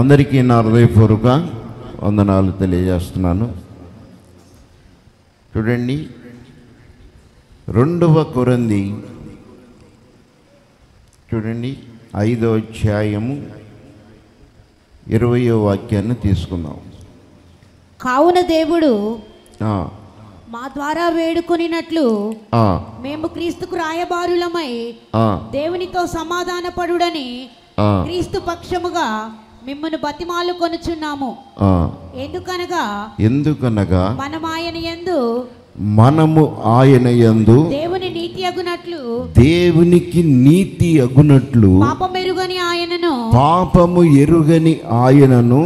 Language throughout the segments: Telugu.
అందరికీ నా హృదయపూర్వక వందనాలు తెలియజేస్తున్నాను. చూడండి, 2వ కొరింథీ చూడండి 5వ అధ్యాయము 20వ వాక్యాన్ని తీసుకుందాం. కావున దేవుడు మా ద్వారా వేడుకొనినట్లు మేము క్రీస్తుకు రాయబారులమై దేవునితో సమాధానపడుడని క్రీస్తు పక్షముగా మిమ్మల్ని బతిమాలు కొనుచున్నాము. ఎందుకనగా మనము ఆయన యందు దేవునికి నీతి అగునట్లు పాపము ఎరుగని ఆయనను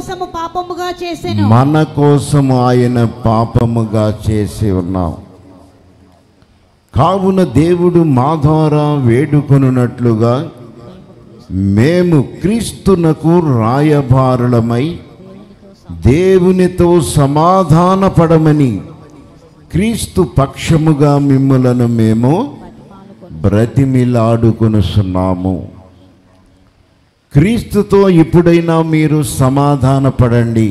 మన కోసము ఆయన పాపముగా చేసి ఉన్నాం. కావున దేవుడు మా ద్వారా వేడుకొనున్నట్లుగా మేము క్రీస్తునకు రాయబారులమై దేవునితో సమాధానపడమని క్రీస్తు పక్షముగా మిమ్ములను మేము బ్రతిమిలాడుకొనుచున్నాము. క్రీస్తుతో ఇప్పుడైనా మీరు సమాధానపడండి.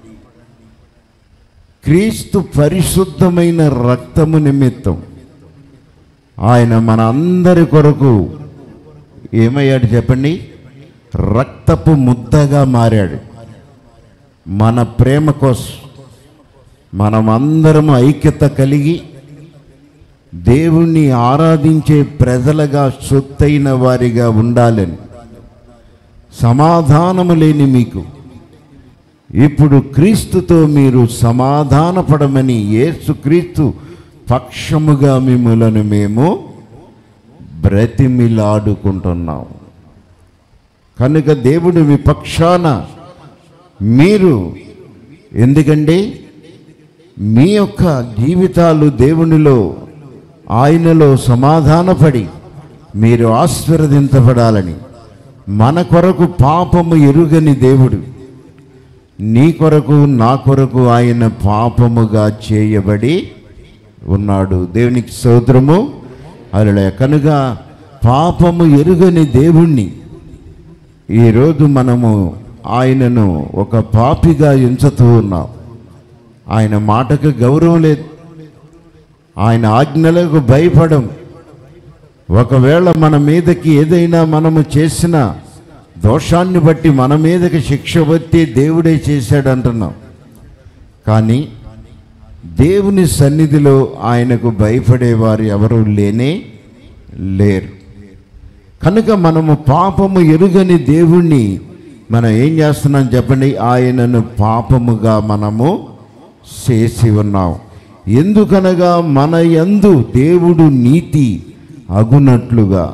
క్రీస్తు పరిశుద్ధమైన రక్తము నిమిత్తం ఆయన మన అందరి కొరకు ఏమయ్యాడు చెప్పండి? రక్తపు ముద్దగా మారాడు. మన ప్రేమ కోసం మనమందరం ఐక్యత కలిగి దేవుణ్ణి ఆరాధించే ప్రజలుగా సొత్తైన వారిగా ఉండాలని, సమాధానము లేని మీకు ఇప్పుడు క్రీస్తుతో మీరు సమాధానపడమని యేసుక్రీస్తు పక్షముగా మిమ్ములను మేము బ్రతిమిలాడుకుంటున్నాం. కనుక దేవుడి విపక్షాన మీరు, ఎందుకంటే మీ యొక్క జీవితాలు దేవునిలో ఆయనలో సమాధానపడి మీరు ఆశీర్వదించబడాలని, మన కొరకు పాపము ఎరుగని దేవుడు నీ కొరకు నా కొరకు ఆయన పాపముగా చేయబడి ఉన్నాడు. దేవునికి స్తోత్రము. హల్లెలూయా. కనుక పాపము ఎరుగని దేవుణ్ణి ఈరోజు మనము ఆయనను ఒక పాపిగా ఎంచుతూ ఉన్నాం. ఆయన మాటకు గౌరవం లేదు, ఆయన ఆజ్ఞలకు భయపడం. ఒకవేళ మన మీదకి ఏదైనా మనము చేసిన దోషాన్ని బట్టి మన మీదకి శిక్ష వచ్చి దేవుడే చేశాడు అంటున్నాం. కానీ దేవుని సన్నిధిలో ఆయనకు భయపడేవారు ఎవరు లేనే లేరు. కనుక మనము పాపము ఎరుగని దేవుణ్ణి మనం ఏం చేస్తున్నాం చెప్పండి? ఆయనను పాపముగా మనము చేసి ఉన్నాం. ఎందుకనగా మన యందు దేవుడు నీతి అగునట్లుగా,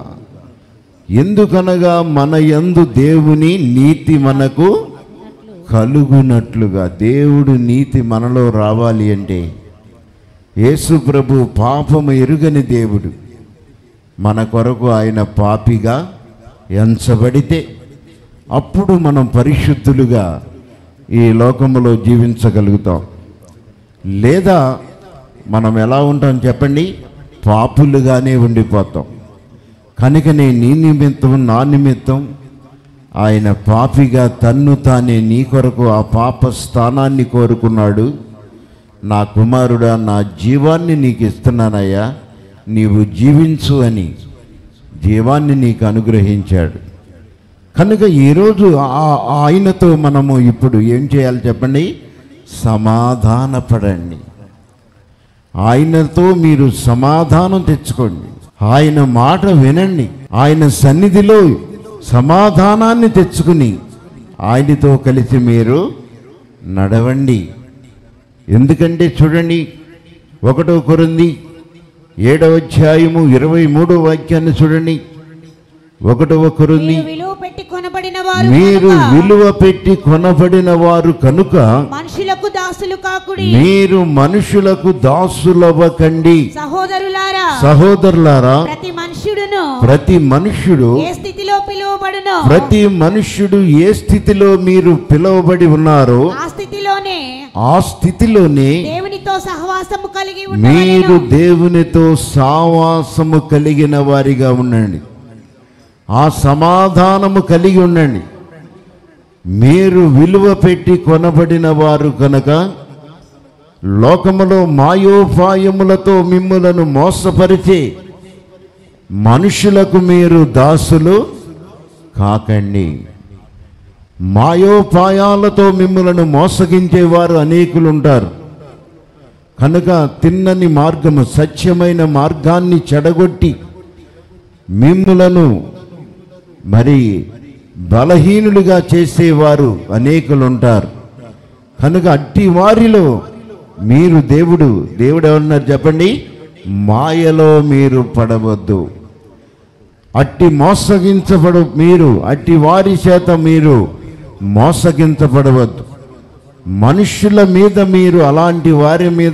ఎందుకనగా మన యందు దేవుని నీతి మనకు కలుగునట్లుగా. దేవుడు నీతి మనలో రావాలి అంటే యేసు ప్రభు పాపము ఎరుగని దేవుడు మన కొరకు ఆయన పాపిగా ఎంచబడితే అప్పుడు మనం పరిశుద్ధులుగా ఈ లోకములో జీవించగలుగుతాం. లేదా మనం ఎలా ఉంటాం చెప్పండి? పాపులుగానే ఉండిపోతాం. కనుకనే నీ నిమిత్తం నా నిమిత్తం ఆయన పాపిగా తన్ను తానే నీ కొరకు ఆ పాప స్థానాన్ని కోరుకున్నాడు. నా కుమారుడా, నా జీవాన్ని నీకు ఇస్తున్నానయ్యా, నీవు జీవించు అని జీవాన్ని నీకు అనుగ్రహించాడు. కనుక ఈరోజు ఆయనతో మనము ఇప్పుడు ఏం చేయాలి చెప్పండి? సమాధానపడండి. ఆయనతో మీరు సమాధానం తెచ్చుకోండి. ఆయన మాట వినండి. ఆయన సన్నిధిలో సమాధానాన్ని తెచ్చుకుని ఆయనతో కలిసి మీరు నడవండి. ఎందుకంటే చూడండి, 1వ కొరింథీ 7వ అధ్యాయము 23వ వాక్యాన్ని చూడండి. 1వ కొరింథీ, మీరు విలువ పెట్టి కొనబడిన వారు కనుక మనుషులకు దాసులు కాకుడి. మీరు మనుషులకు దాసులవ్వకండి. సహోదరులారా, ప్రతి మనుష్యుడు ఏ స్థితిలో మీరు పిలువబడి ఉన్నారో ఆ స్థితిలోనే మీరు దేవునితో సహవాసము కలిగిన వారిగా ఉండండి. ఆ సమాధానము కలిగి ఉండండి. మీరు విలువ పెట్టి కొనబడిన వారు కనుక లోకములో మాయోపాయములతో మిమ్ములను మోసపరిచే మనుషులకు మీరు దాసులు కాకండి. మాయోపాయాలతో మిమ్ములను మోసగించేవారు అనేకులుంటారు కనుక తిన్నని మార్గము, సత్యమైన మార్గాన్ని చెడగొట్టి మిమ్ములను మరి బలహీనులుగా చేసేవారు అనేకులుంటారు కనుక అట్టి వారిలో మీరు దేవుడు ఎవరన్నారు చెప్పండి, మాయలో మీరు పడవద్దు. అట్టి అట్టి వారి చేత మీరు మోసగించబడవద్దు. మనుషుల మీద మీరు అలాంటి వారి మీద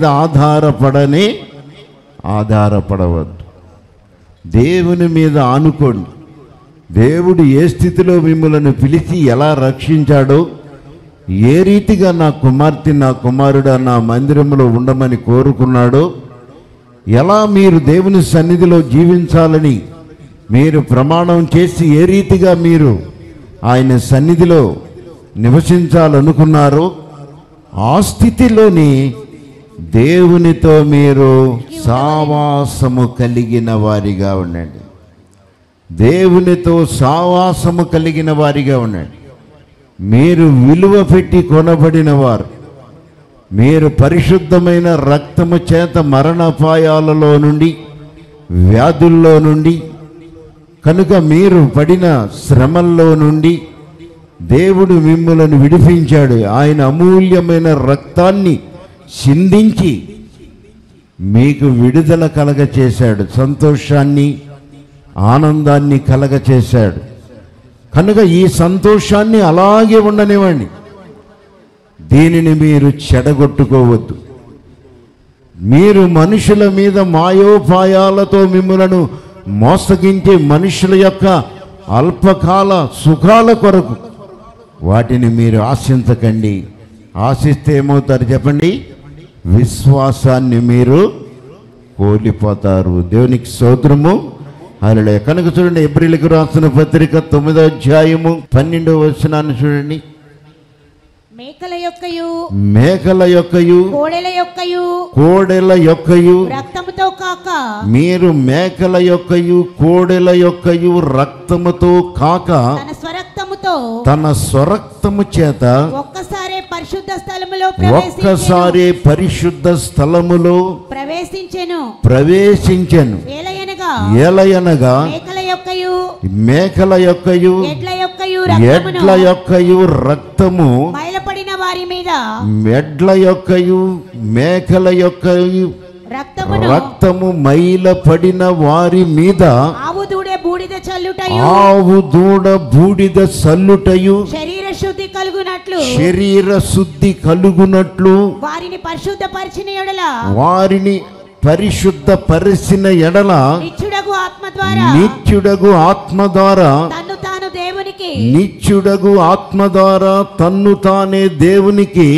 ఆధారపడవద్దు. దేవుని మీద ఆనుకోండి. దేవుడు ఏ స్థితిలో మిమ్మల్ని పిలిచి ఎలా రక్షించాడో, ఏ రీతిగా నా కుమార్తె నా కుమారుడు నా మందిరంలో ఉండమని కోరుకున్నాడో, ఎలా మీరు దేవుని సన్నిధిలో జీవించాలని మీరు ప్రమాణం చేసి ఏ రీతిగా మీరు ఆయన సన్నిధిలో నివసించాలనుకున్నారో ఆ స్థితిలోని దేవునితో మీరు సావాసము కలిగిన వారిగా ఉండండి. దేవునితో సావాసము కలిగిన వారిగా ఉండండి. మీరు విలువ పెట్టి కొనబడిన వారు. మీరు పరిశుద్ధమైన రక్తము చేత మరణాపాయాలలో నుండి, వ్యాధుల్లో నుండి, కనుక మీరు పడిన శ్రమల్లో నుండి దేవుడు మిమ్ములను విడిపించాడు. ఆయన అమూల్యమైన రక్తాన్ని చిందించి మీకు విడుదల కలగచేశాడు, సంతోషాన్ని ఆనందాన్ని కలగచేశాడు. కనుక ఈ సంతోషాన్ని అలాగే ఉండనివ్వండి. దీనిని మీరు చెడగొట్టుకోవద్దు. మీరు మనుషుల మీద మాయోపాయాలతో మిమ్ములను మోసగించే మనుషుల యొక్క అల్పకాల సుఖాల కొరకు వాటిని మీరు ఆశించకండి. ఆశిస్తే ఏమవుతారు చెప్పండి, విశ్వాసాన్ని మీరు కోల్పోతారు. దేవునికి స్తోత్రము. హల్లెలూయా. కనుక చూడండి, ఎబ్రీయులకు రాసిన పత్రిక 9వ అధ్యాయము 12వ వచనాన్ని చూడండి. మేకల యొక్కయు కోడెల యొక్కయు రక్తముతో కాక, మీరు మేకల యొక్కయు కోడెల యొక్కయు రక్తముతో కాక తన స్వరక్తము చేత ఒక్కసారి పరిశుద్ధ స్థలములో ప్రవేశించెను. ఏలయనగా మేకల యొక్కయు ఎడ్ల యొక్కయు రక్తము ఎడ్ల యొక్కయు మేకల యొక్కయు రక్తము మైలపడిన వారి మీద ఆవు దూడ బూడిద చల్లుటయు శరీర శుద్ధి కలుగునట్లు వారిని పరిశుద్ధపరిచిన ఎడల నిత్యుడగు ఆత్మ ద్వారా తన్ను తానే దేవునికి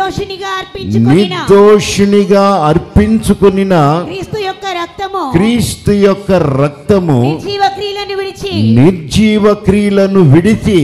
నిర్దోషినిగా అర్పించుకొనిన క్రీస్తు యొక్క రక్తము నిర్జీవ క్రియలను విడిచి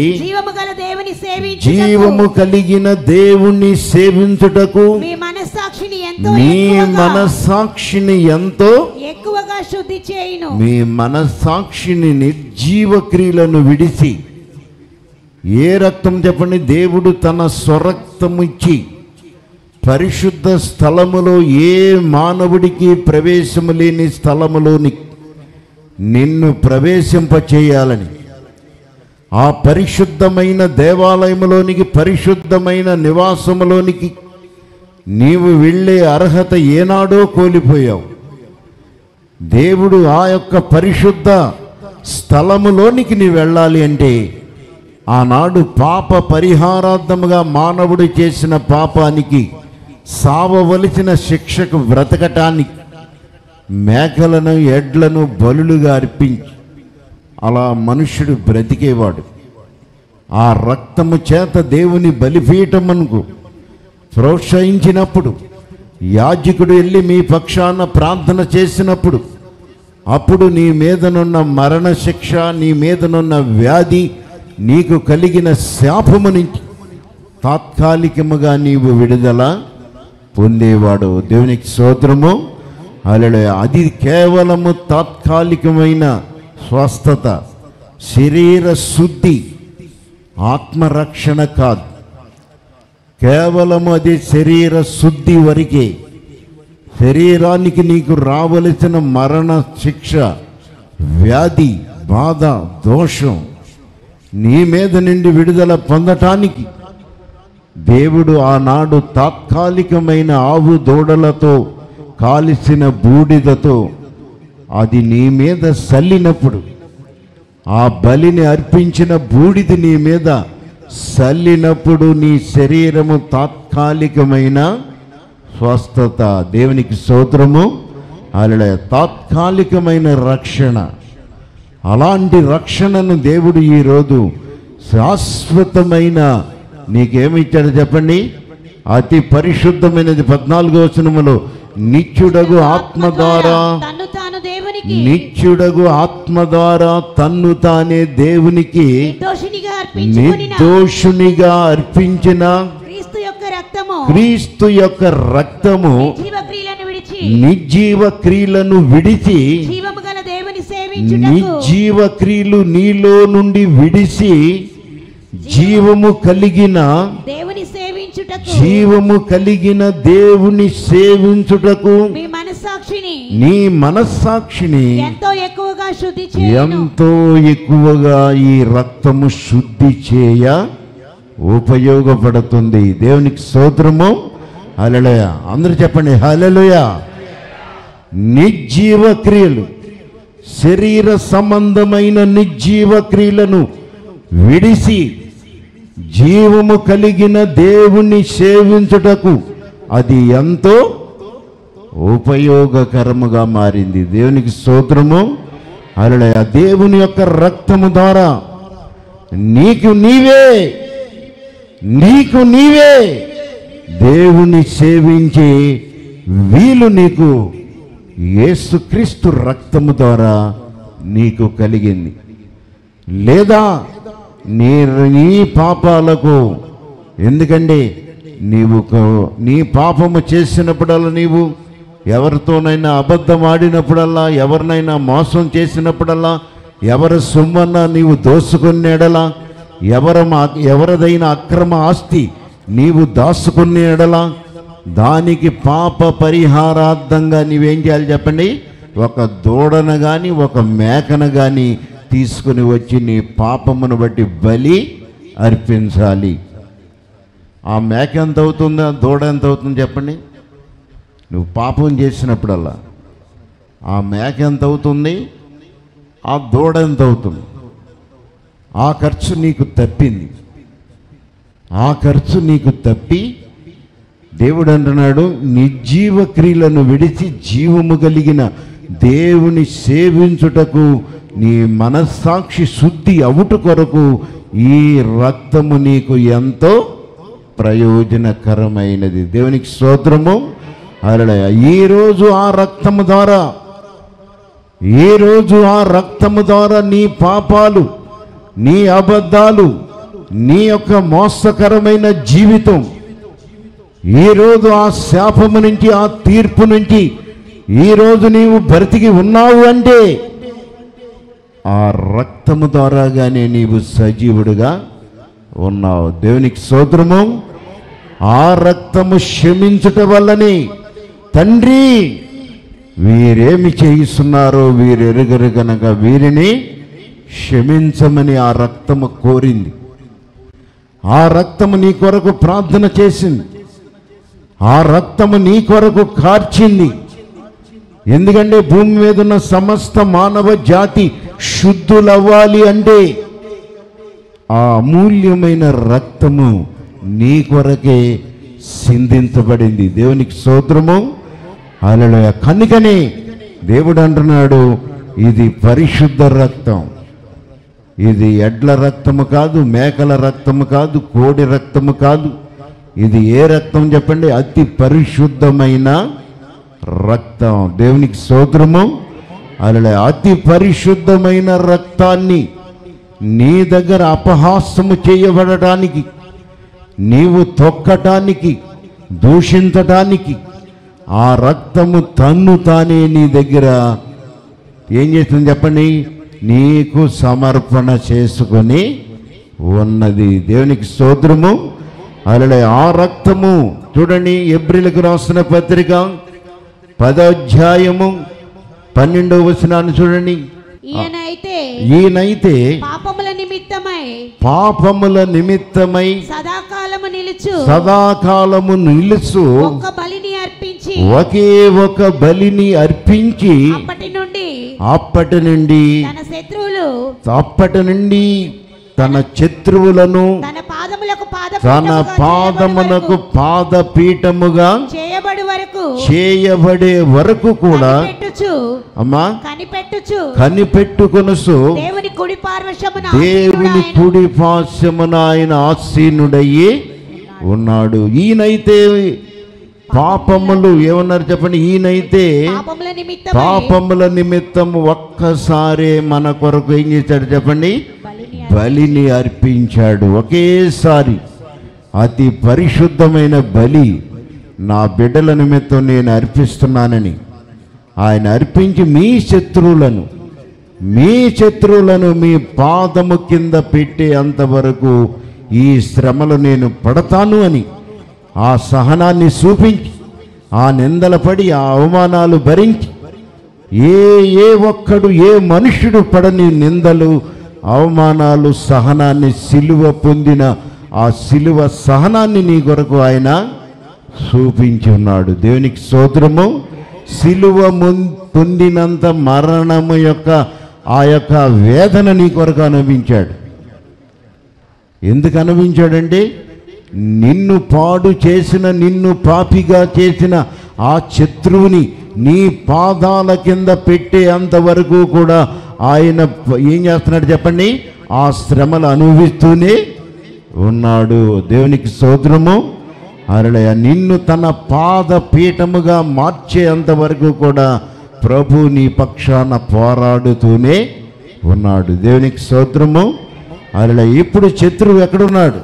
జీవము కలిగిన దేవుని సేవించుటకు మీ మనస్సాక్షిని ఎంతో ఎక్కువగా శుద్ధి చేయును. మీ మనస్సాక్షిని నిర్జీవ క్రియలను విడిచి, ఏ రక్తం చెప్పండి, దేవుడు తన స్వరక్తము ఇచ్చి పరిశుద్ధ స్థలములో, ఏ మానవుడికి ప్రవేశము లేని స్థలములోని నిన్ను ప్రవేశింపచేయాలని, ఆ పరిశుద్ధమైన దేవాలయములోనికి, పరిశుద్ధమైన నివాసములోనికి నీవు వెళ్ళే అర్హత ఏనాడో కోల్పోయావు. దేవుడు ఆ యొక్క పరిశుద్ధ స్థలములోనికి నీ వెళ్ళాలి అంటే, ఆనాడు పాప పరిహారార్థముగా మానవుడు చేసిన పాపానికి సావవలసిన శిక్షకు బ్రతకటానికి మేకలను ఎడ్లను బలులుగా అర్పించి అలా మనుష్యుడు బ్రతికేవాడు. ఆ రక్తము చేత దేవుని బలిపీఠమునకు ప్రోత్సహించినప్పుడు, యాజకుడు వెళ్ళి మీ పక్షాన ప్రార్థన చేసినప్పుడు, అప్పుడు నీ మీదనున్న మరణ శిక్ష, నీ మీదనున్న వ్యాధి, నీకు కలిగిన శాపము నుంచి తాత్కాలికముగా నీవు విడుదల పొందేవాడు. దేవునికి స్తోత్రము. హల్లెలూయా. అది కేవలము తాత్కాలికమైన స్వస్థత, శరీర శుద్ధి, ఆత్మరక్షణ కాదు. కేవలము అది శరీర శుద్ధి వరకే. శరీరానికి నీకు రావలసిన మరణ శిక్ష, వ్యాధి, బాధ, దోషం నీ మీద నుండి విడుదల పొందటానికి దేవుడు ఆనాడు తాత్కాలికమైన ఆవు దూడలతో కాలిసిన బూడిదతో అది నీ మీద చల్లినప్పుడు, ఆ బలిని అర్పించిన బూడిది నీ మీద చల్లినప్పుడు నీ శరీరము తాత్కాలికమైన స్వస్థత. దేవునికి స్తోత్రము. హల్లెలూయా. తాత్కాలికమైన రక్షణ. అలాంటి రక్షణను దేవుడు ఈరోజు శాశ్వతమైన నీకేమిచ్చాడు చెప్పండి? అతి పరిశుద్ధమైనది 14వ వచనములో నిత్యుడగు ఆత్మ ద్వారా, నిత్యుడగు ఆత్మ ద్వారా తన్ను తానే దేవునికి నిర్దోషునిగా అర్పించిన క్రీస్తు యొక్క రక్తము నిర్జీవ క్రియలను విడిచి, నిర్జీవ క్రియలు నీలో నుండి విడిసి జీవము కలిగిన దేవుని సేవించుటకు నీ మనస్సాక్షిని ఎంతో ఎక్కువగా ఈ రక్తము శుద్ధి చేయ ఉపయోగపడుతుంది. దేవునికి స్తోత్రము. హల్లెలూయా. అందరూ చెప్పండి హల్లెలూయా. నిర్జీవ క్రియలు, శరీర సంబంధమైన నిర్జీవ క్రియలను విడిసి జీవము కలిగిన దేవుణ్ణి సేవించుటకు అది ఎంతో ఉపయోగకరముగా మారింది. దేవునికి స్తోత్రము. హల్లెలూయా. దేవుని యొక్క రక్తము ద్వారా నీకు నీవే దేవుని సేవించే వీలు నీకు యేసుక్రీస్తు రక్తము ద్వారా నీకు కలిగింది. లేదా నీ పాపాలకు, ఎందుకంటే నీ పాపము చేసినప్పుడల్లా, నీవు ఎవరితోనైనా అబద్ధం ఆడినప్పుడల్లా, ఎవరినైనా మోసం చేసినప్పుడల్లా, ఎవరి సొమ్మన్నా నీవు దోసుకునేడలా, ఎవరిదైనా అక్రమ ఆస్తి నీవు దాచుకునేడలా, దానికి పాప పరిహారార్థంగా నీవేం చేయాలి చెప్పండి? ఒక దూడను కానీ ఒక మేకను కానీ తీసుకుని వచ్చి నీ పాపమును బట్టి బలి అర్పించాలి. ఆ మేక ఎంత అవుతుందో, దూడ ఎంత అవుతుందో చెప్పండి? నువ్వు పాపం చేసినప్పుడల్లా ఆ మేక ఎంత అవుతుంది, ఆ దూడ ఎంత అవుతుంది? ఆ ఖర్చు నీకు తప్పింది. ఆ ఖర్చు నీకు తప్పి దేవుడు అంటున్నాడు, నిర్జీవ క్రియలను విడిచి జీవము కలిగిన దేవుని సేవించుటకు నీ మనస్సాక్షి శుద్ధి అవుట కొరకు ఈ రక్తము నీకు ఎంతో ప్రయోజనకరమైనది. దేవునికి స్తోత్రము. హల్లెలూయా. ఈరోజు ఆ రక్తము ద్వారా నీ పాపాలు, నీ అబద్ధాలు, నీ యొక్క మోసకరమైన జీవితం, ఈరోజు ఆ శాపము నుంచి, ఆ తీర్పు నుంచి ఈరోజు నీవు బ్రతికి ఉన్నావు అంటే ఆ రక్తము ద్వారాగానే నీవు సజీవుడుగా ఉన్నావు. దేవునికి స్తోత్రము. ఆ రక్తము క్షమించుట వల్లనే తండ్రి వీరేమి చేయిస్తున్నారో వీరెరుగరు గనక వీరిని క్షమించమని ఆ రక్తము కోరింది. ఆ రక్తము నీ కొరకు ప్రార్థన చేసింది. ఆ రక్తము నీ కొరకు కార్చింది. ఎందుకంటే భూమి మీద ఉన్న సమస్త మానవ జాతి శుద్ధులవ్వాలి అంటే ఆ అమూల్యమైన రక్తము నీ కొరకే సిందించబడింది. దేవునికి స్తోత్రము. హల్లెలూయా. కనుకనే దేవుడు అంటున్నాడు, ఇది పరిశుద్ధ రక్తం. ఇది ఎడ్ల రక్తము కాదు, మేకల రక్తము కాదు, కోడి రక్తము కాదు. ఇది ఏ రక్తం చెప్పండి? అతి పరిశుద్ధమైన రక్తం. దేవునికి స్తోత్రము. హల్లెలూయా. అతి పరిశుద్ధమైన రక్తాన్ని నీ దగ్గర అపహాస్యము చేయబడటానికి, నీవు తొక్కటానికి, దూషించటానికి ఆ రక్తము తన్ను తానే నీ దగ్గర ఏం చేస్తుంది చెప్పండి, నీకు సమర్పణ చేసుకొని ఉన్నది. దేవునికి స్తోత్రము. అలాగే ఆ రక్తము చూడండి, ఎబ్రిలకు రాసిన పత్రిక 10వ అధ్యాయము 12వ వచనాన్ని చూడండి. ఈయనైతే పాపముల నిమిత్తమై సదాకాలము నిలుచు ఒకే ఒక బలిని అర్పించి అప్పటి నుండి తన శత్రువులను తన పాదమునకు పాదపీఠముగా చేయబడే వరకు కూడా అమ్మా కనిపెట్టుకొనుసు దేవుని కుడి పార్శ్వమున ఆయన ఆసీనుడయ్యి ఉన్నాడు. ఈయనైతే పాపములు ఏమన్నారు చెప్పండి, ఈయనైతే పాపముల నిమిత్తం ఒక్కసారే మన కొరకు ఏం చేశాడు చెప్పండి, బలిని అర్పించాడు. ఒకేసారి అతి పరిశుద్ధమైన బలి నా బిడ్డల నిమిత్తం నేను అర్పిస్తున్నానని ఆయన అర్పించి మీ శత్రువులను మీ పాదము కింద పెట్టే అంతవరకు ఈ శ్రమలు నేను పడతాను అని ఆ సహనాన్ని చూపించి, ఆ నిందల పడి, ఆ అవమానాలు భరించి, ఏ ఒక్కడు ఏ మనుష్యుడు పడని నిందలు, అవమానాలు, సహనాన్ని, సిలువ పొందిన ఆ సిలువ సహనాన్ని నీ కొరకు ఆయన చూపించి ఉన్నాడు. దేవునికి స్తోత్రము. సిలువ పొందినంత మరణము యొక్క ఆ యొక్క వేదన నీ కొరకు అనుభవించాడు. ఎందుకు అనుభవించాడంటే నిన్ను పాడు చేసిన, నిన్ను పాపిగా చేసిన ఆ శత్రువుని నీ పాదాల కింద పెట్టే అంతవరకు కూడా ఆయన ఏం చేస్తున్నాడు చెప్పండి, ఆ శ్రమలు అనుభవిస్తూనే ఉన్నాడు. దేవునికి స్తోత్రము. అరళయ నిన్ను తన పాద పీఠముగా మార్చేంత వరకు కూడా ప్రభు నీ పక్షాన పోరాడుతూనే ఉన్నాడు. దేవునికి స్తోత్రము. అరళయ ఇప్పుడు శత్రువు ఎక్కడున్నాడు,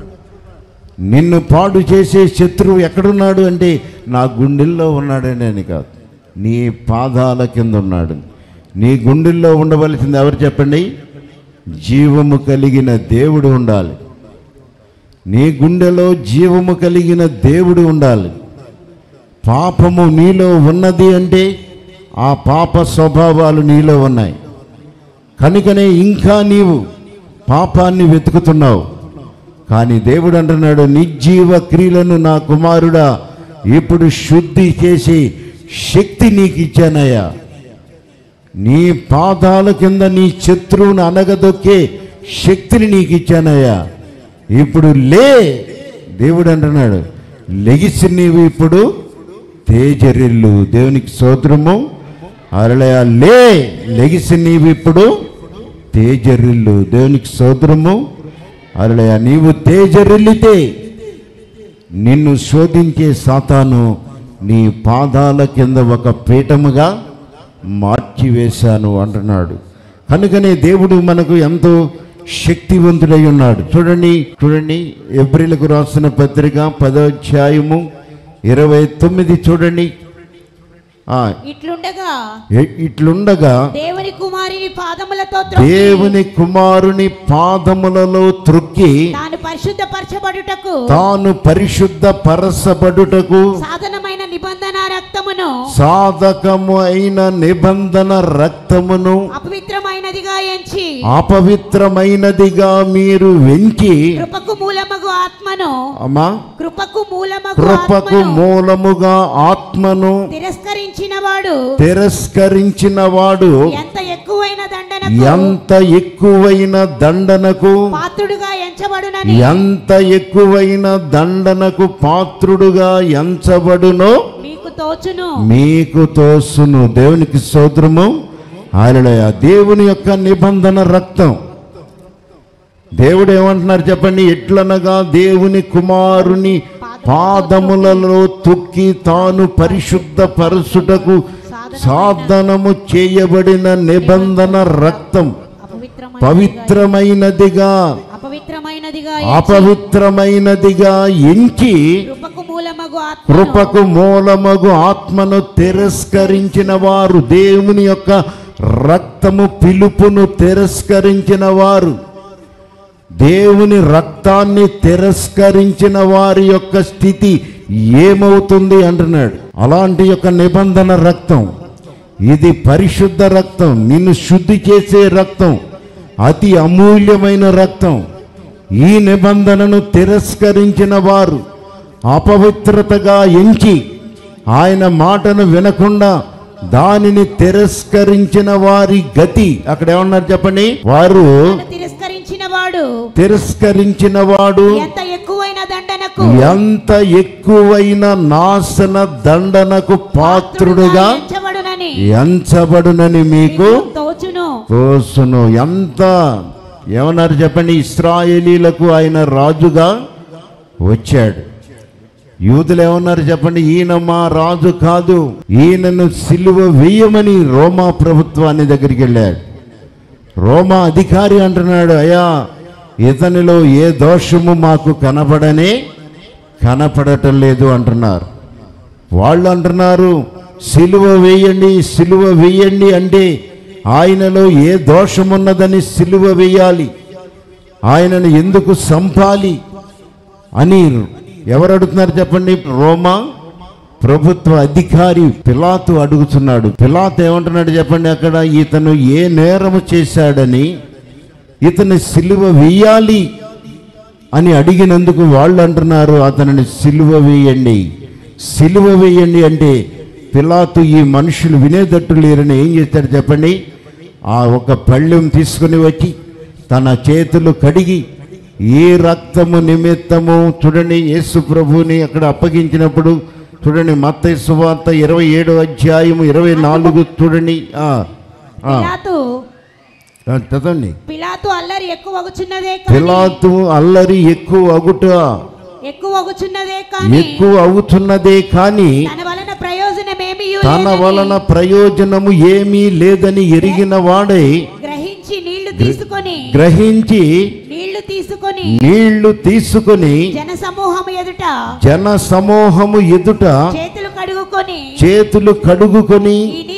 నిన్ను పాడు చేసే శత్రువు ఎక్కడున్నాడు అంటే నా గుండెల్లో ఉన్నాడని అని కాదు, నీ పాదాల కింద ఉన్నాడు. నీ గుండెల్లో ఉండవలసింది ఎవరు చెప్పండి, జీవము కలిగిన దేవుడు ఉండాలి. నీ గుండెలో జీవము కలిగిన దేవుడు ఉండాలి. పాపము నీలో ఉన్నది అంటే ఆ పాప స్వభావాలు నీలో ఉన్నాయి కనుకనే ఇంకా నీవు పాపాన్ని వెతుకుతున్నావు. కానీ దేవుడు అంటున్నాడు, నిర్జీవ క్రియలను నా కుమారుడా ఇప్పుడు శుద్ధి చేసి శక్తి నీకు ఇచ్చానయ్యా. నీ పాదాల కింద నీ శత్రువును అనగదొక్కే శక్తిని నీకు ఇచ్చానయ్యా. ఇప్పుడు లే, దేవుడు అంటున్నాడు, లెగిసి నీవు ఇప్పుడు తేజరిల్లు. దేవునికి స్తోత్రము. అరళయ లెగిసి నీవు ఇప్పుడు తేజరిల్లు. దేవునికి స్తోత్రము. అరళయ నీవు తేజరిల్లితే నిన్ను శోధించే సాతాను నీ పాదాల కింద ఒక పీఠముగా మార్చివేశాను అంటున్నాడు. కనుకనే దేవుడు మనకు ఎంతో శక్తివంతుడై ఉన్నాడు. చూడండి ఎబ్రిలకు రాసిన పత్రిక 10వ అధ్యాయము 29 చూడండి. ఇట్లుండగా దేవుని కుమారుని పాదములలో త్రొక్కి తాను పరిశుద్ధపరచబడుటకు సాధకము అయిన నిబంధన రక్తమును అపవిత్రమైనదిగా మీరు వెంచి కృపకు మూలముగా ఆత్మను తిరస్కరించిన వాడు ఎంత ఎక్కువైన దండనకు పాత్రుడుగా ఎంచబడునో మీకు తోచును. దేవునికి స్తోత్రము. హల్లెలూయా. దేవుని యొక్క నిబంధన రక్తం. దేవుడు ఏమంటున్నారు చెప్పండి, ఎట్లనగా దేవుని కుమారుని పాదములలో తొక్కి తాను పరిశుద్ధ పరచుటకు సాధనము చేయబడిన నిబంధన రక్తం పవిత్రమైనదిగా అపవిత్రమైనదిగా ఎంచి కృపకు మూలమగు ఆత్మను తిరస్కరించిన వారు, దేవుని యొక్క రక్తము పిలుపును తిరస్కరించిన వారు, దేవుని రక్తాన్ని తిరస్కరించిన వారి యొక్క స్థితి ఏమవుతుంది అంటున్నాడు. అలాంటి యొక్క నిబంధన రక్తం, ఇది పరిశుద్ధ రక్తం, నిన్ను శుద్ధి చేసే రక్తం, అతి అమూల్యమైన రక్తం. ఈ నిబంధనను తిరస్కరించిన వారు, అపవిత్రతగా ఎంచి ఆయన మాటను వినకుండా దానిని తిరస్కరించిన వారి గతి అక్కడ ఏమన్నారు చెప్పండి? వారు తిరస్కరించిన వాడు ఎంత ఎక్కువైన నాశన దండనకు పాత్రుడుగా ఎంచబడునని మీకు తోచును. ఎంత ఏమన్నారు చెప్పండి? ఇశ్రాయేలీలకు ఆయన రాజుగా వచ్చాడు. యూదులు ఏమన్నారు చెప్పండి? ఈయన మా రాజు కాదు, ఈయనను సిలువ వేయమని రోమా ప్రభుత్వాన్ని దగ్గరికి వెళ్ళాడు. రోమా అధికారి అంటున్నాడు, అయ్యా ఇతనిలో ఏ దోషము మాకు కనపడటం లేదు అంటున్నారు. వాళ్ళు అంటున్నారు సిలువ వేయండి, సిలువ వేయండి అంటే ఆయనలో ఏ దోషమున్నదని సిలువ వేయాలి, ఆయనను ఎందుకు సంపాలి అని ఎవరు అడుగుతున్నారు చెప్పండి? రోమా ప్రభుత్వ అధికారి పిలాతు అడుగుతున్నాడు. పిలాతు ఏమంటున్నాడు చెప్పండి? అక్కడ ఇతను ఏ నేరము చేశాడని ఇతను సిలువ వేయాలి అని అడిగినందుకు వాళ్ళు అంటున్నారు అతనిని సిలువ వేయండి, సిలువ వేయండి అంటే పిలాతు ఈ మనుషులు వినేటట్టు లేరని ఏం చేస్తాడు చెప్పండి? ఆ ఒక పళ్ళెం తీసుకుని వచ్చి తన చేతులు కడిగి ఈ రక్తము నిమిత్తము చూడండి, యేసు ప్రభువుని అక్కడ అప్పగించినప్పుడు చూడండి, మత్తయి సువార్త 27వ అధ్యాయము 24 చూడండి. చదవండి. పిలాతు అల్లరి ఎక్కువ అవుతున్నదే కానీ తన వలన ప్రయోజనము ఏమీ లేదని ఎరిగిన వాడై గ్రహించి నీళ్లు తీసుకొని జన సమూహము ఎదుట చేతులు కడుగుకొని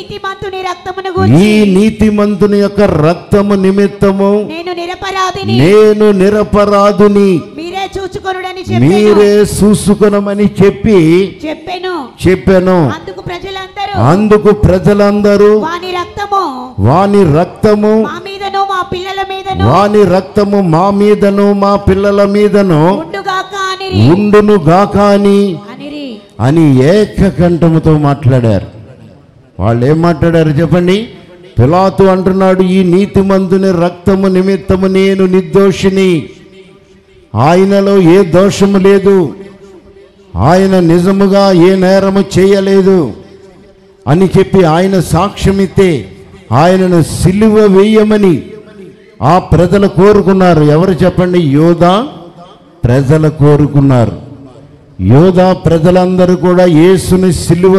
ఈ నీతిమంతుని యొక్క రక్తము నిమిత్తము నేను నిరపరాధుని మీరే చూసుకొనమని చెప్పాను. అందుకు ప్రజలందరూ వాని రక్తము మా మీదను మా పిల్లల మీదను ఉండును గాక అని ఏకకంఠముతో మాట్లాడారు. వాళ్ళు ఏం మాట్లాడారు చెప్పండి? పిలాతు అంటున్నాడు, ఈ నీతిమంతుని రక్తము నిమిత్తము నేను నిర్దోషిని, ఆయనలో ఏ దోషము లేదు, ఆయన నిజముగా ఏ నేరము చేయలేదు అని చెప్పి ఆయన సాక్ష్యమిస్తే ఆయనను సిలువ వేయమని ఆ ప్రజలు కోరుకున్నారు. ఎవరు చెప్పండి? యోధా ప్రజలు కోరుకున్నారు. యోధా ప్రజలందరూ కూడా యేసుని సిలువ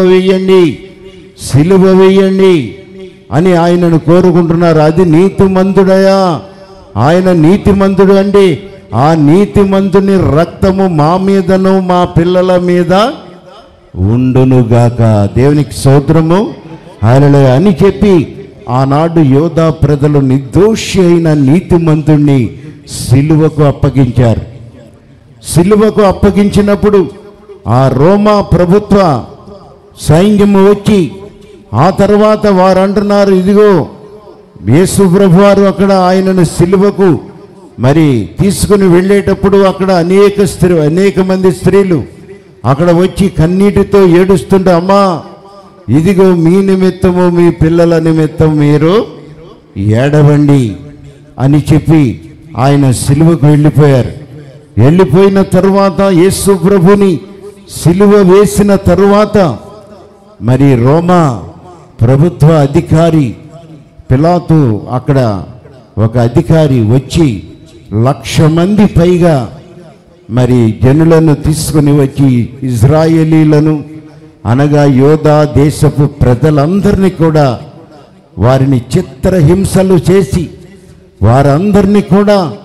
వేయండి అని ఆయనను కోరుకుంటున్నారు. అది నీతిమంతుడయా? ఆయన నీతిమంతుడు అంటే ఆ నీతిమంతుని రక్తము మా మీదను మా పిల్లల మీద ఉండునుగాక. దేవునికి స్తోత్రము, హల్లెలూయా అని చెప్పి ఆనాడు యోధా ప్రజలు నిర్దోషి అయిన నీతిమంతుణ్ణి సిలువకు అప్పగించారు. సిలువకు అప్పగించినప్పుడు ఆ రోమా ప్రభుత్వ సైన్యము వచ్చి ఆ తర్వాత వారు అంటున్నారు, ఇదిగో యేసు ప్రభువారు అక్కడ ఆయనను సిలువకు మరి తీసుకుని వెళ్ళేటప్పుడు అక్కడ అనేక మంది స్త్రీలు అక్కడ వచ్చి కన్నీటితో ఏడుస్తుంటే, అమ్మా ఇదిగో మీ నిమిత్తము మీ పిల్లల నిమిత్తం మీరు ఏడవండి అని చెప్పి ఆయన సిలువకు వెళ్ళిపోయారు. వెళ్ళిపోయిన తరువాత యేసు ప్రభుని సిలువ వేసిన తరువాత మరి రోమా ప్రభుత్వ అధికారి పిలాతు అక్కడ ఒక అధికారి వచ్చి 1,00,000 మంది పైగా మరి జనులను తీసుకుని వచ్చి ఇజ్రాయేలీలను అనగా యోధా దేశపు ప్రజలందరినీ కూడా వారిని చిత్రహింసలు చేసి వారందరినీ కూడా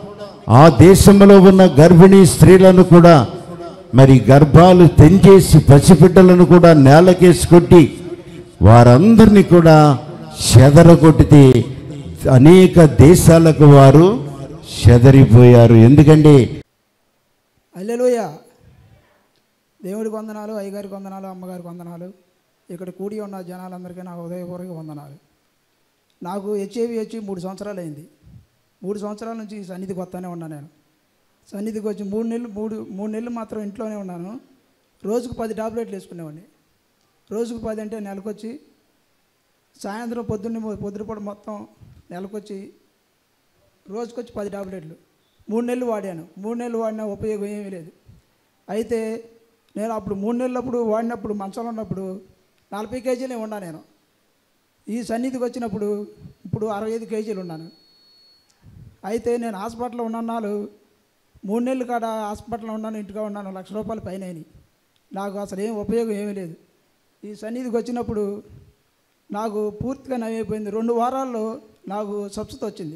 ఆ దేశంలో ఉన్న గర్భిణీ స్త్రీలను కూడా మరి గర్భాలు తెంచేసి పసిబిడ్డలను కూడా నేలకేసి కొట్టి వారందరినీ కూడా చెదరగొట్టితే అనేక దేశాలకు వారు చెదరిపోయారు. ఎందుకంటే హల్లెలూయా. దేవుడికి వందనాలు, అయ్యగారికి వందనాలు, అమ్మగారికి వందనాలు. ఇక్కడ కూడి ఉన్న జనాలందరికీ నా హృదయపూర్వక వందనాలు. నాకు హెచ్ఐవి వచ్చి 3 సంవత్సరాలు అయింది. 3 సంవత్సరాల నుంచి ఈ సన్నిధికి వస్తానే ఉన్నాను. నేను సన్నిధికి వచ్చి 3 నెలలు మాత్రం ఇంట్లోనే ఉన్నాను. రోజుకు 10 టాబ్లెట్లు వేసుకునేవాడిని. రోజుకు 10 అంటే నెలకొచ్చి సాయంత్రం పొద్దుపూట మొత్తం నెలకొచ్చి రోజుకొచ్చి 10 టాబ్లెట్లు 3 నెలలు వాడాను. 3 నెలలు వాడినా ఉపయోగం ఏమీ లేదు. అయితే నేను అప్పుడు 3 నెలలప్పుడు వాడినప్పుడు మంచంలో ఉన్నప్పుడు 40 కేజీలే ఉన్నా నేను. ఈ సన్నిధికి వచ్చినప్పుడు ఇప్పుడు 65 కేజీలు ఉన్నాను. అయితే నేను హాస్పిటల్లో ఉన్నాను. 3 నెలలు కాడ హాస్పిటల్లో ఉన్నాను, ఇంటిగా ఉన్నాను. ₹1,00,000 పైన అయినాయి. నాకు అసలు ఏం ఉపయోగం ఏమీ లేదు. ఈ సన్నిధికి వచ్చినప్పుడు నాకు పూర్తిగా నయమైపోయింది. 2 వారాల్లో నాకు స్వస్థత వచ్చింది.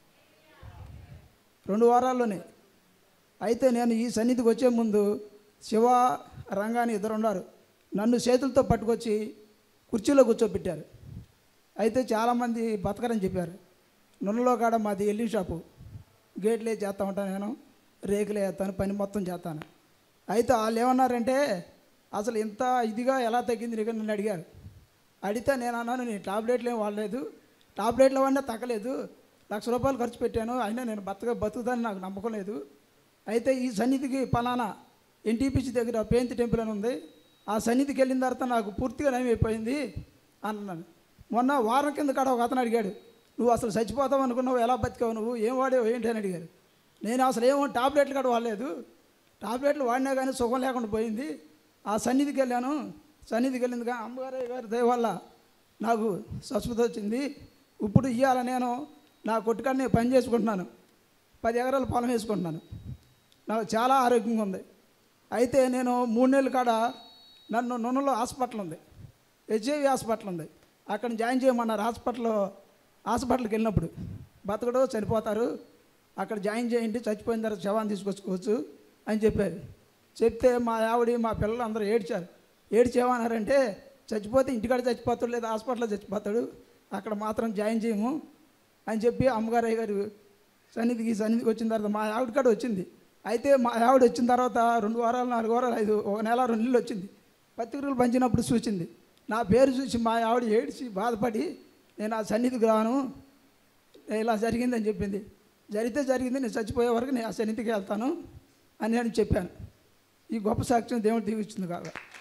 2 వారాల్లోనే. అయితే నేను ఈ సన్నిధికి వచ్చే ముందు శివ, రంగాని ఇద్దరు ఉన్నారు. నన్ను చేతులతో పట్టుకొచ్చి కుర్చీలో కూర్చోబెట్టారు. అయితే చాలామంది బతకరని చెప్పారు. నున్నలో కాడ మాది ఎల్లింగ్ షాపు. గేట్లే చేస్తూ ఉంటాను, నేను రేకులే వేస్తాను, పని మొత్తం చేస్తాను. అయితే వాళ్ళు ఏమన్నారంటే అసలు ఇంత ఇదిగా ఎలా తగ్గింది నీకు నన్ను అడిగారు. అడిగితే నేను అన్నాను, నేను టాబ్లెట్లు ఏం వాడలేదు, టాబ్లెట్లు వాడినా తగ్గలేదు, ₹1,00,000 ఖర్చు పెట్టాను, అయినా నేను బతుకుతానని నాకు నమ్మకం లేదు. అయితే ఈ సన్నిధికి పలానా ఎన్టీపీసీ దగ్గర పేంతి టెంపుల్ అని ఉంది, ఆ సన్నిధికి వెళ్ళిన తర్వాత నాకు పూర్తిగా నయమైపోయింది అన్నాను. మొన్న వారం కింద కాడ ఒక అతను అడిగాడు, నువ్వు అసలు చచ్చిపోతావు అనుకున్నావు, ఎలా బతికావు, నువ్వు ఏం వాడేవు ఏంటి అని అడిగారు. నేను అసలు ఏమో టాబ్లెట్లు కూడా వాడలేదు, టాబ్లెట్లు వాడినా కానీ సుఖం లేకుండా పోయింది. ఆ సన్నిధికి వెళ్ళాను. సన్నిధికి వెళ్ళింది కానీ అమ్మగారి గారి దయ వల్ల నాకు స్వస్థత వచ్చింది. ఇప్పుడు ఇవాళ నేను నా కొట్టుకాడని పని చేసుకుంటున్నాను. 10 ఎకరాల పొలం వేసుకుంటున్నాను. నాకు చాలా ఆరోగ్యంగా ఉంది. అయితే నేను 3 నెలల కాడ నన్ను నున్నలో హాస్పిటల్ ఉంది, హెచ్ఐవి హాస్పిటల్ ఉంది, అక్కడ జాయిన్ చేయమన్నారు. హాస్పిటల్కి వెళ్ళినప్పుడు బతకడు చనిపోతారు, అక్కడ జాయిన్ చేయండి, చచ్చిపోయిన తర్వాత శవాన్ని తీసుకొచ్చుకోవచ్చు అని చెప్పారు. చెప్తే మా ఆవిడ మా పిల్లలు అందరూ ఏడ్చారు. ఏమన్నారంటే చచ్చిపోతే ఇంటికాడ చచ్చిపోతాడు, లేదా హాస్పిటల్లో చచ్చిపోతాడు, అక్కడ మాత్రం జాయిన్ చేయము అని చెప్పి అమ్మగారయ్య గారు సన్నిధికి వచ్చిన తర్వాత మా ఆవిడ కాడ వచ్చింది. అయితే మా ఆవిడ వచ్చిన తర్వాత 2 వారాలు 4 వారాలు 5 1 నెల 2 నెలలు వచ్చింది. పత్రికలు పంచినప్పుడు చూసింది. నా పేరు చూసి మా ఆవిడ ఏడ్చి బాధపడి నేను ఆ సన్నిధికి రాను, ఇలా జరిగిందని చెప్పింది. జరిగింది, నేను చచ్చిపోయే వరకు నేను ఆ సన్నిధికి వెళ్తాను అని నేను చెప్పాను. ఈ గొప్ప సాక్ష్యం దేవుడు దీవించింది కాగా.